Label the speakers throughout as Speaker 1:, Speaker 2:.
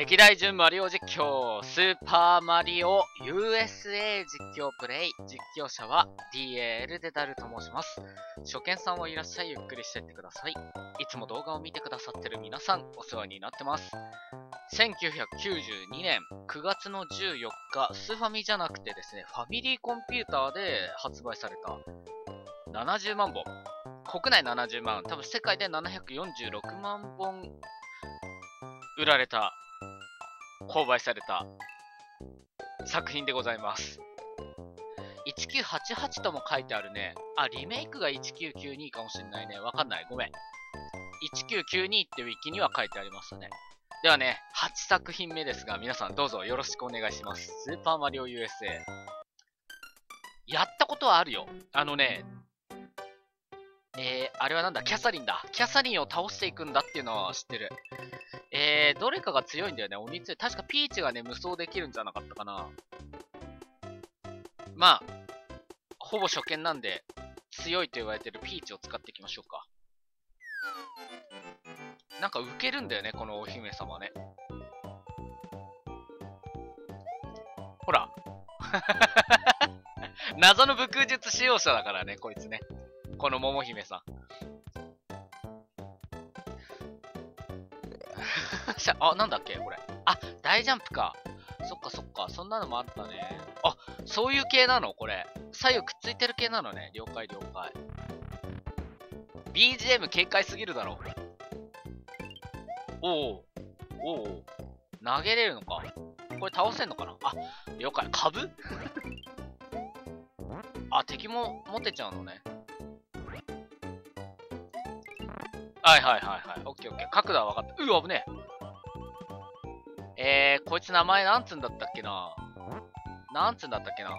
Speaker 1: 歴代順マリオ実況、スーパーマリオ USA 実況プレイ。実況者は DAL デダルと申します。初見さんはいらっしゃい、ゆっくりしてってください。いつも動画を見てくださってる皆さん、お世話になってます。1992年9月の14日、スーファミじゃなくてですね、ファミリーコンピューターで発売された70万本。国内70万、多分世界で746万本売られた、購買された作品でございます。1988とも書いてあるね。あ、リメイクが1992かもしれないね。わかんない。ごめん。1992ってウィキには書いてありましたね。ではね、8作品目ですが、皆さんどうぞよろしくお願いします。スーパーマリオ USA。やったことはあるよ。あれはなんだ、キャサリンだ。キャサリンを倒していくんだっていうのは知ってる。どれかが強いんだよね、鬼強い。確かピーチがね、無双できるんじゃなかったかな。まあ、ほぼ初見なんで、強いと言われてるピーチを使っていきましょうか。なんかウケるんだよね、このお姫様ね。ほら。謎の武空術使用者だからね、こいつね。この桃姫さん。あ、なんだっけこれ。あ、大ジャンプか。そっかそっか。そんなのもあったね。あ、そういう系なのこれ。左右くっついてる系なのね。了解了解。BGM 軽快すぎるだろ。おお。おお。投げれるのか。これ倒せんのかなあ、了解。株あ、敵も持てちゃうのね。はいはいはいはい。オッケーオッケー。角度は分かった。うわ、危ねえ。こいつ名前なんつんだったっけな。なんつんだったっけな。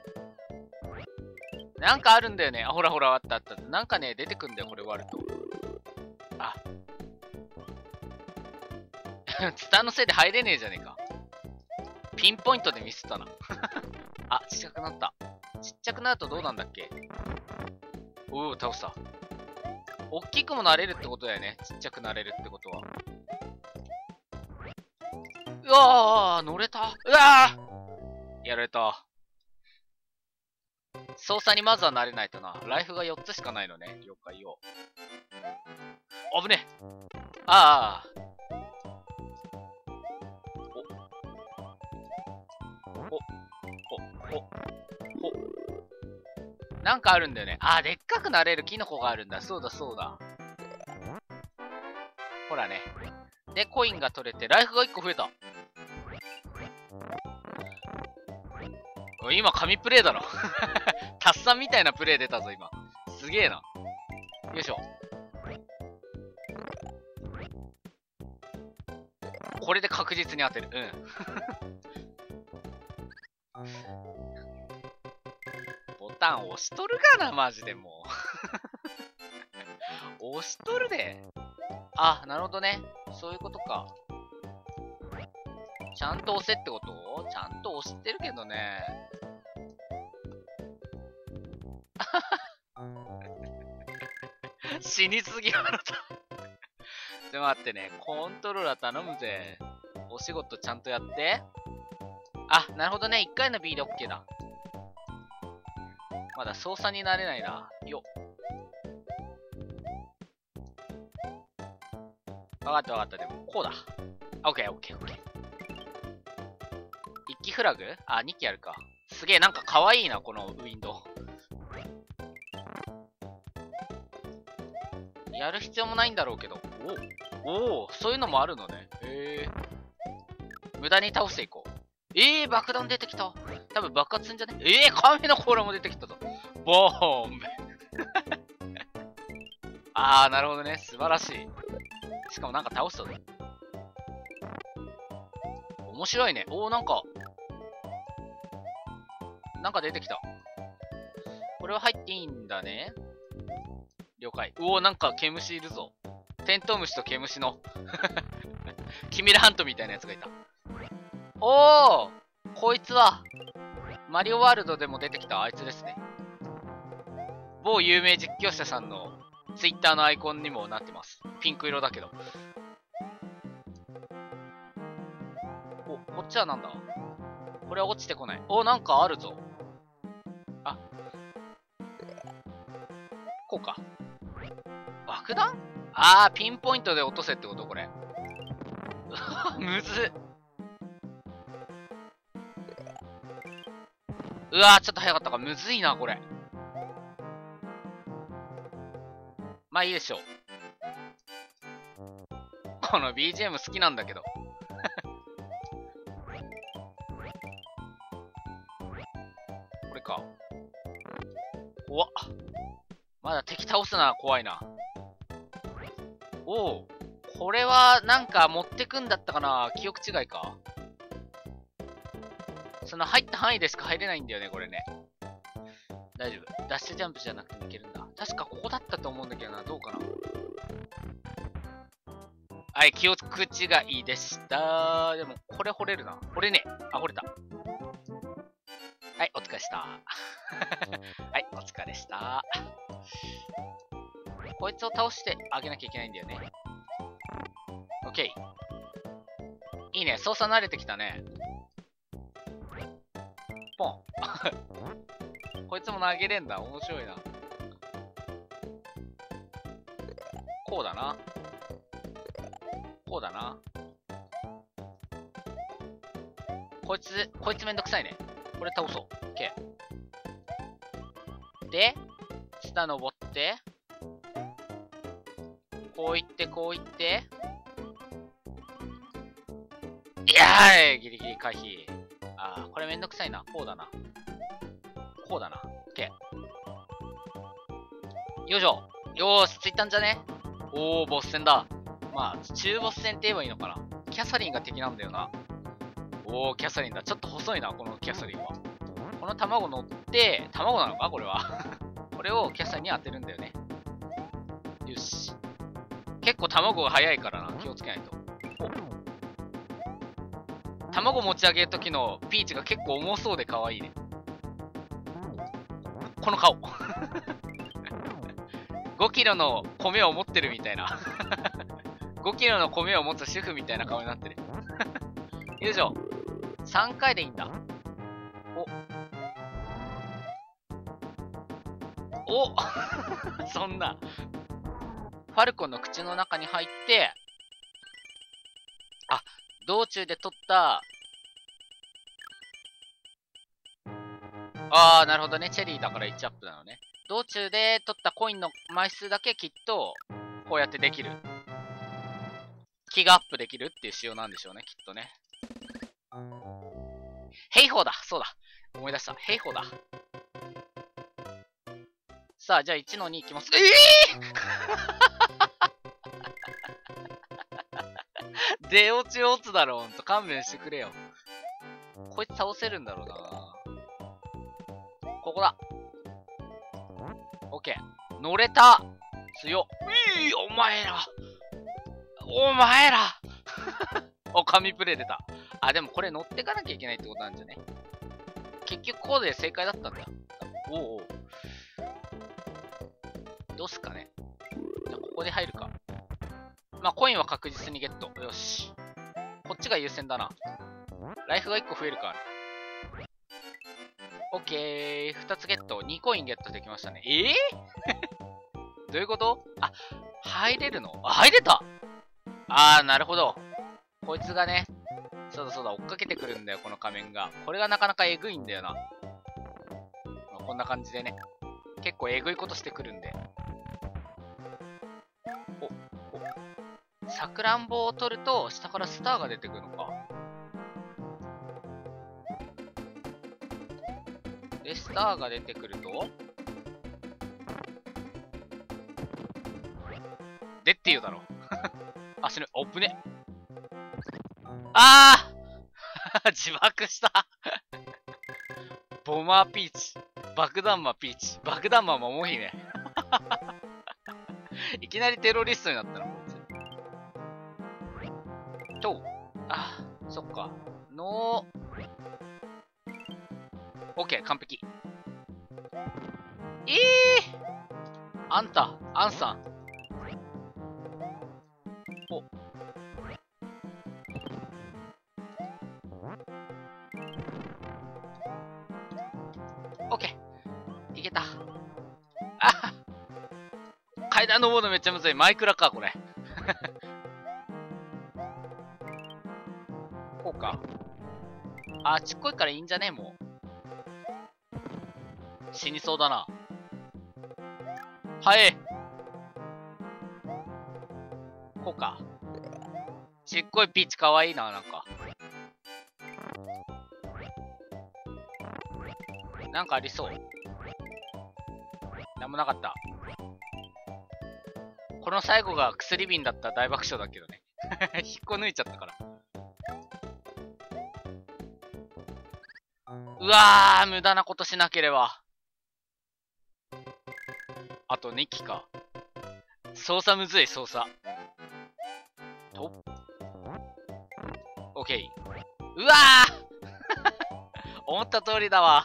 Speaker 1: なんかあるんだよね。あ、ほらほら、あったあった。なんかね、出てくんだよ、これ割ると。あ。ツタのせいで入れねえじゃねえか。ピンポイントでミスったな。あ、ちっちゃくなった。ちっちゃくなるとどうなんだっけ。おお、倒した。大きくもなれるってことだよね。ちっちゃくなれるってことは。うわー、乗れた。うわーやられた。操作にまずは慣れないとな。ライフが4つしかないのね。了解よ。危ねえ。ああ。なんかあるんだよね。あー、でっかくなれるキノコがあるんだ。そうだそうだ。ほらね。で、コインが取れて、ライフが1個増えた。今、神プレイだろ。タッサンみたいなプレイ出たぞ、今。すげえな。よいしょ。これで確実に当てる。うん。ボタン押しとるかな、マジでもう。押しとるで。あ、なるほどね。そういうことか。ちゃんと押せってこと？ちゃんと押してるけどね。死にすぎあなた。ちょっと待ってね。コントローラー頼むぜ。お仕事ちゃんとやって。あ、なるほどね。1回の B で OK だ。まだ操作になれないな。よっ。わかったわかった。でも、こうだ。オッケーオッケーオッケー。1機フラグ？あ、2機やるか。すげえ、なんか可愛いな、このウィンドウ。やる必要もないんだろうけど。おお、そういうのもあるのね。へえ。無駄に倒していこう。爆弾出てきた。多分爆発すんじゃね？亀の甲羅も出てきたぞ。ボーンあー、なるほどね。素晴らしい。しかもなんか倒したぞ。面白いね。なんか出てきた。これは入っていいんだね。了解。なんか毛虫いるぞ。テントウムシと毛虫のキミラハントみたいなやつがいた。こいつはマリオワールドでも出てきたあいつですね。某有名実況者さんのツイッターのアイコンにもなってます。ピンク色だけど。 ちはなんだ？これは落ちてこない。お、なんかあるぞ。あ。こうか。爆弾？あー、ピンポイントで落とせってことこれ。むずっ。うわー、ちょっと早かったか。むずいな、これ。まあいいでしょう。この BGM 好きなんだけど。これか。怖っ。まだ敵倒すな、怖いな。おお。これは、なんか持ってくんだったかな？記憶違いか？その入った範囲でしか入れないんだよね、これね。大丈夫。ダッシュジャンプじゃなくてもいけるんだ。確かここだったと思うんだけどな。どうかな？はい、記憶違いでした。でも、これ掘れるな。掘れねえ。あ、掘れた。はい、お疲れした。はい、お疲れした。こいつを倒してあげなきゃいけないんだよね。オッケー。いいね、操作慣れてきたね。ポン。こいつも投げれんだ。面白いな。こうだな。こうだな。こいつめんどくさいね。これ倒そう。オッケー。で、下登って、こういって、こういって、いやーいギリギリ回避。あー、これめんどくさいな。こうだな。こうだな。オッケー。よいしょ。よーし、ついたんじゃね？おー、ボス戦だ。まあ、中ボス戦って言えばいいのかな。キャサリンが敵なんだよな。おー、キャサリンだ。ちょっと細いな、このキャサリンは。この卵乗って、卵なのかこれは。これをキャサリンに当てるんだよね。よし。結構卵が早いからな。気をつけないと。卵持ち上げるときのピーチが結構重そうで可愛いね。この顔。5キロの米を持ってるみたいな。5キロの米を持つ主婦みたいな顔になってる。よいしょ。3回でいいんだ。おそんな。ファルコンの口の中に入って、あ、道中で取った、あー、なるほどね。チェリーだから1アップなのね。道中で取ったコインの枚数だけきっと、こうやってできる。気がアップできるっていう仕様なんでしょうね、きっとね。ヘイホーだそうだ思い出した。ヘイホーだ。さあ、じゃあ1の2いきます。出落ち落つだろ、ほんと。勘弁してくれよ。こいつ倒せるんだろうな。ここだ。オッケー。乗れた。強っ。お前ら。お前ら。お、神プレイ出た。あ、でもこれ乗ってかなきゃいけないってことなんじゃね？結局こうで正解だったんだ。おうおう。どうすかね。じゃあここで入るか。まあ、コインは確実にゲット。よし。こっちが優先だな。ライフが1個増えるから。オッケー。2つゲット。2コインゲットできましたね。どういうこと？あ、入れるの？あ、入れた！あー、なるほど。こいつがね、そうだそうだ、追っかけてくるんだよ、この仮面が。これがなかなかえぐいんだよな。まあ、こんな感じでね。結構えぐいことしてくるんで。さくらんぼを取ると、下からスターが出てくるのか。で、スターが出てくると、でって言うだろ。あ、死ぬ。おっぶね。あー自爆したボマーピーチ。爆弾魔ピーチ。爆弾魔桃姫。いきなりテロリストになったな、こいつ。あ、そっか。オッケー、完璧。あんた、アンさん。 階段登るのめっちゃむずい。マイクラか、これ。こうか。あ、ちっこいからいいんじゃねもう。死にそうだな。はい。こうか。ちっこいピーチかわいいな、なんか。なんかありそう。なんもなかった。この最後が薬瓶だったら大爆笑だけどね。引っこ抜いちゃったから。うわー、無駄なことしなければ。あと2機か。操作むずい、操作。と。オッケー。うわー思った通りだわ。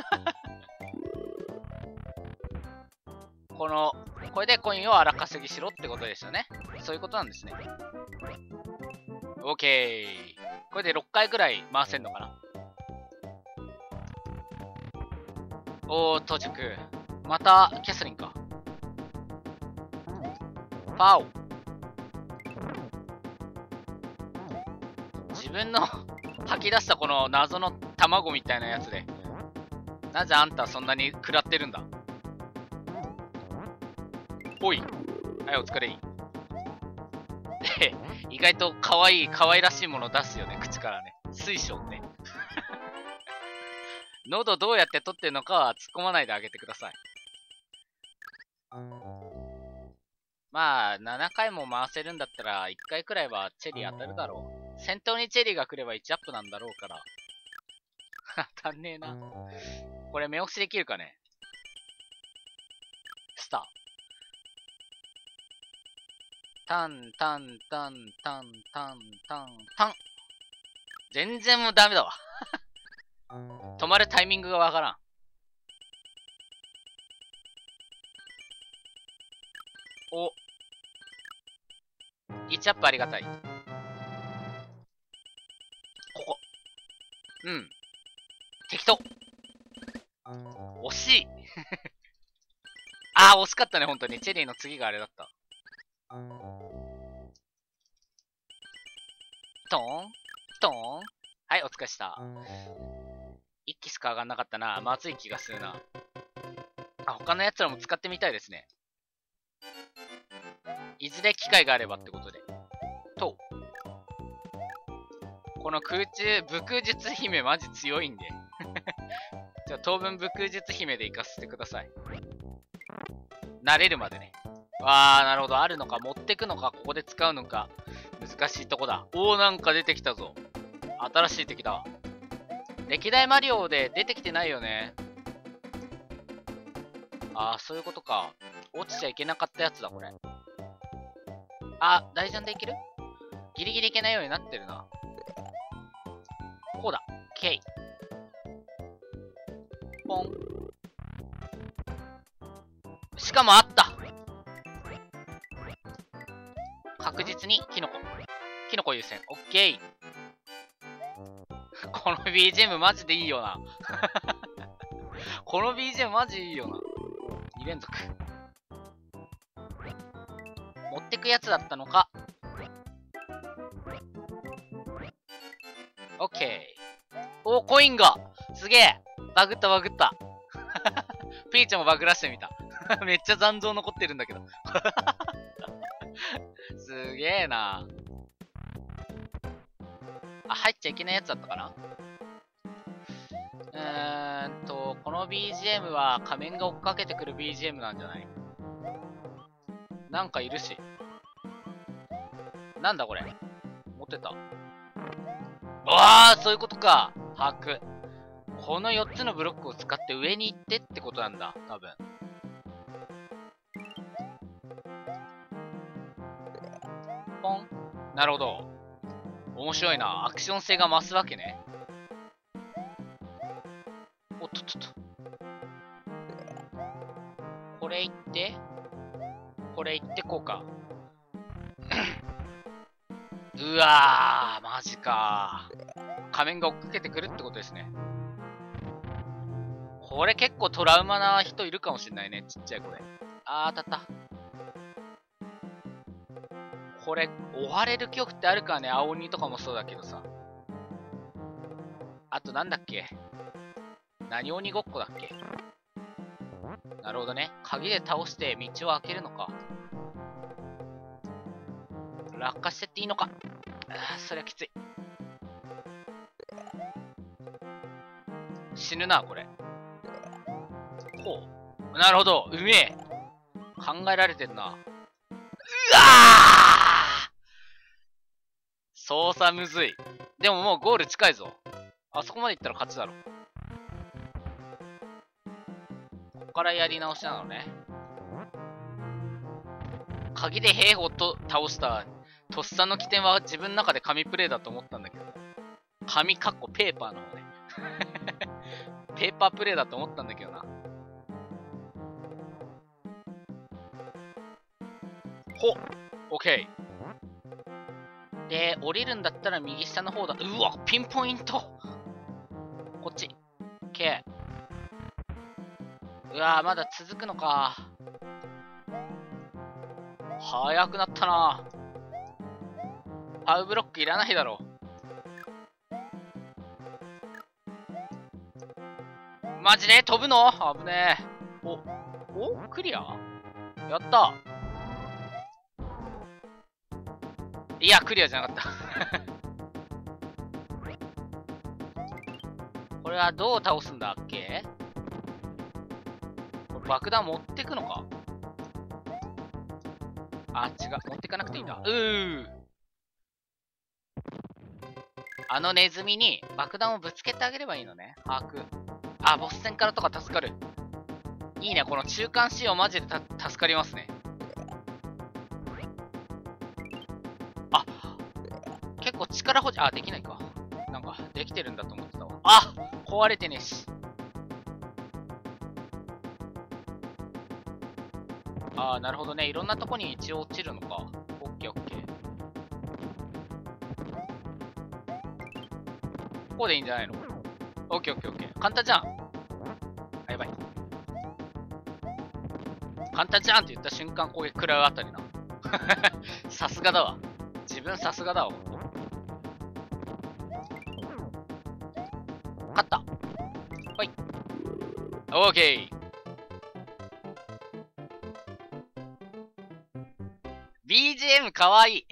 Speaker 1: これでコインを荒稼ぎしろってことですよね。そういうことなんですね。オッケー。これで6回ぐらい回せんのかな。おー、到着。また、キャスリンか。パオ。自分の吐き出したこの謎の卵みたいなやつで、なぜあんたそんなに食らってるんだ。ほい。はい、お疲れ。で、意外と可愛らしいもの出すよね、口からね。水晶ね。喉どうやって取ってるのかは突っ込まないであげてください。まあ、7回も回せるんだったら、1回くらいはチェリー当たるだろう。先頭にチェリーが来れば1アップなんだろうから。当たんねえな。これ目押しできるかね。スター。タンタンタンタンタンタンタン。全然もうダメだわ。止まるタイミングがわからん。お。1アップありがたい。ここ。うん。適当。惜しい。あー、惜しかったね、本当に。チェリーの次があれだった。トーントーンはい、お疲れした。1機しか上がんなかったな。まずい気がするな。あ、他の奴らも使ってみたいですね。いずれ機会があればってことで。と。この武空術姫マジ強いんで。じゃあ当分武空術姫で行かせてください。慣れるまでね。わー、なるほど。あるのか。持ってくのか。ここで使うのか。難しいとこだ。おー、なんか出てきたぞ。新しい敵だ。歴代マリオで出てきてないよね。あー、そういうことか。落ちちゃいけなかったやつだ、これ。あ、大ジャンでいける？ギリギリいけないようになってるな。こうだ。K。ポン。しかもあった。確実にキノコ。キノコ優先。オッケー。この BGM マジでいいよな。この BGM マジいいよな。2連続。持ってくやつだったのか。オッケー。お、コインがすげえバグったバグった。ピーチもバグらしてみた。めっちゃ残像残ってるんだけど。すげえな。あ、入っちゃいけないやつだったかな。この BGM は仮面が追っかけてくる BGM なんじゃない？なんかいるし。なんだこれ。持ってた。ああ、そういうことか。把握。この4つのブロックを使って上に行ってってことなんだ。多分。ポン。なるほど。面白いな。アクション性が増すわけね。おっとっとっと。これ行って、これ行ってこうか。うわー、マジか。仮面が追っかけてくるってことですね。これ結構トラウマな人いるかもしれないね。ちっちゃい子で。あー、当たった。 これ、追われる恐怖ってあるからね。青鬼とかもそうだけどさ。あとなんだっけ、何鬼ごっこだっけ。なるほどね。鍵で倒して道を開けるのか。落下してっていいのか。そりゃきつい。死ぬな、これ。ほう。なるほど。うめえ。考えられてんな。うわー、操作むずい。でももうゴール近いぞ。あそこまで行ったら勝ちだろ。ここからやり直しなのね。鍵で兵法と倒したとっさの起点は自分の中で神プレイだと思ったんだけど。紙かっこペーパーの方ね。ペーパープレイだと思ったんだけどな。ほっ、オッケー。で、降りるんだったら右下の方だ。うわ、ピンポイント。こっち。オッケー。うわー、まだ続くのか。早くなったな。パウブロックいらないだろ。マジで飛ぶの危ねえ。おクリアやった。いや、クリアじゃなかった。これはどう倒すんだっけ。これ爆弾持ってくのか。あ、違う。持ってかなくていいんだ。あのネズミに爆弾をぶつけてあげればいいのね。把握。あ、ボス戦からとか助かる。いいね。この中間仕様マジで助かりますね。あ、結構力保持、あ、できないか。なんか、できてるんだと思ってたわ。あ、壊れてねえし。あー、なるほどね。いろんなとこに一応落ちるのか。オッケーオッケー。ここでいいんじゃないの。オッケーオッケーオッケー。簡単じゃん。あ、やばい。簡単じゃんって言った瞬間攻撃食らうあたりな。さすがだわ。自分さすがだわ。勝った。はい。オーケー。BGM かわいい。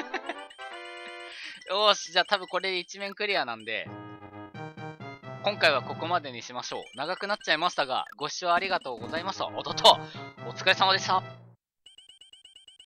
Speaker 1: よーし、じゃあ多分これで一面クリアなんで、今回はここまでにしましょう。長くなっちゃいましたが、ご視聴ありがとうございました。おっとっと、お疲れ様でした。